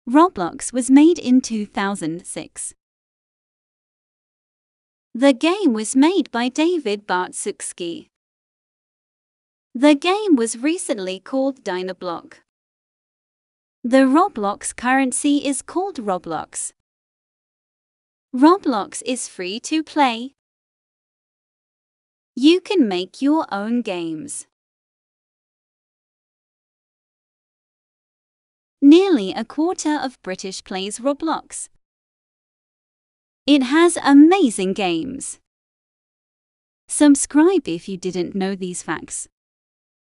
Roblox was made in 2006. The game was made by David Bartczewski. The game was recently called Dynablock. The Roblox currency is called Roblox. Roblox is free to play. You can make your own games. Nearly a quarter of British plays Roblox. It has amazing games. Subscribe if you didn't know these facts.